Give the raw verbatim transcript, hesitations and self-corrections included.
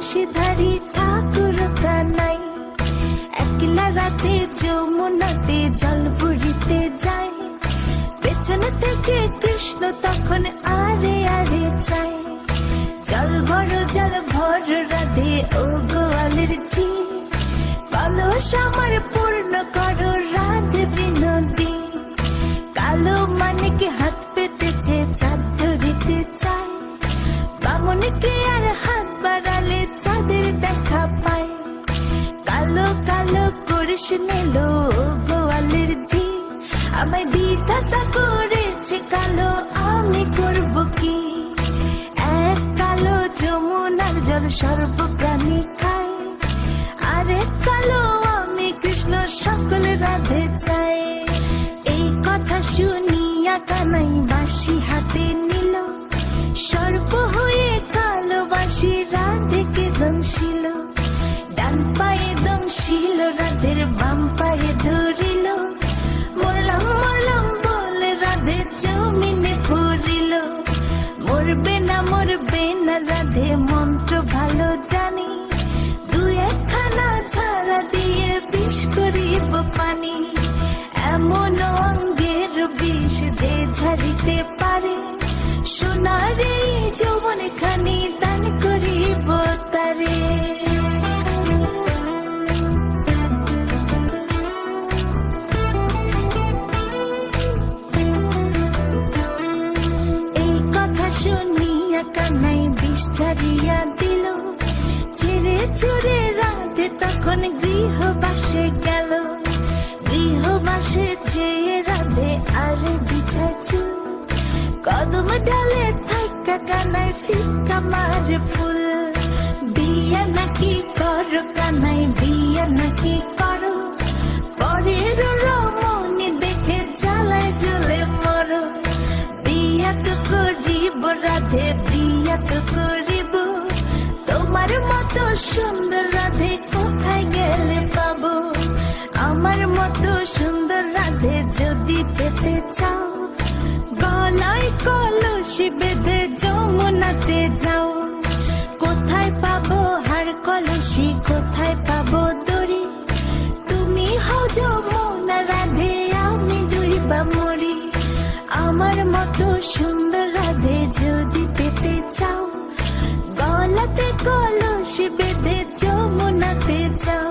বিষধারী ঠাকুর কানাই একলা রাতে যমুনাতে জল ভরিতে যায়। পেছন থেকে কৃষ্ণ তখন আরে আরে চায়। জল ভর জল ভর রাধে ও গোয়ালের ঝি, কলস আমার পূর্ণ করো রাধে বিনোদী। কালো মানিক হাত পেতেছে চাঁদ ধরিতে চায়। বামনকে আর হাত বাড়ালে চাঁদের দেখা পায়। কালো কালো করিস নিলো গোয়ালের ঝি, আমায় বিধাতা করেছে কালো, আমি করব কি? এক কালো যমুনার জল সর্বপ্রাণী খায়, আরে কালো আমি কৃষ্ণ সকল রাধে চাই। এই কথা শুনিয়া কানাই বাঁশি হাতে নিল, সর্প হয়ে কালো বাঁশি রাধেকে দংশিল। ডান পায়ে দংশিল রাধের বাম পায়ে ধরিল, মরলাম মরলাম বলে রাধে জমিনে পড়িল। মরবে না মরবে না রাধে মন্ত্র ভালো জানি, দুই একখানা ছাড়া দিয়ে বিষ করিব পানি। এমন অঙ্গের বিষ যে ঝাড়িতে পারে, সোনার এই যৌবন খানি দান করিব তারে। এই কথা শুনিয়া কানাই বিষ ছাড়িয়া দিল, ছেড়ে চড়ে রাধে তখন গৃহবাসে গেল। গৃহবাসে যেয়ে রাধে আরে বিছায় চুল, কদম ডালে থাকা কানাই ফিকা মারে ফুল। বিয়া নাকি করো কানাই বিয়া নাকি করো, পরের রমণী দেখে জ্বালায় জ্বলে মরো। বিয়া তো করিব রাধে বিয়া তো করিব, তোমার মতো সুন্দর রাধে কোথায় গেলে পাবো? আমার মতো সুন্দর রাধে যদি পেতে চাও, গলায় কলসি বেঁধে যমুনাতে যাও। কোথায় পাবো হার কলসি, কোথায় পাবো দড়ি? তুমি হও যমুনা রাধে, আমি ডুইবা মরি। আমার মতো সুন্দর রাধে যদি পেতে চাও, গলাতে কলসি বেঁধে যমুনাতে যাও।